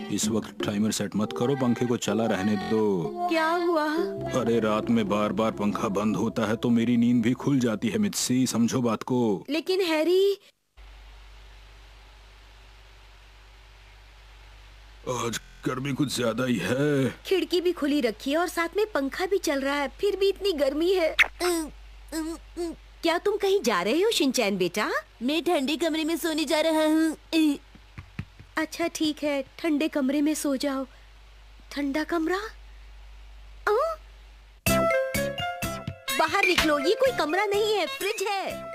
इस वक्त timer set मत करो, पंखे को चला रहने दो। क्या हुआ? अरे रात में बार बार पंखा बंद होता है तो मेरी नींद भी खुल जाती है मित्सी, समझो बात को। लेकिन हैरी, आज गर्मी कुछ ज्यादा ही है। खिड़की भी खुली रखी है और साथ में पंखा भी चल रहा है, फिर भी इतनी गर्मी है। क्या तुम कहीं जा रहे हो शिनचैन बेटा? मैं ठंडे कमरे में सोने जा रहा हूँ। अच्छा ठीक है, ठंडे कमरे में सो जाओ। ठंडा कमरा? बाहर निकलो, ये कोई कमरा नहीं है, फ्रिज है।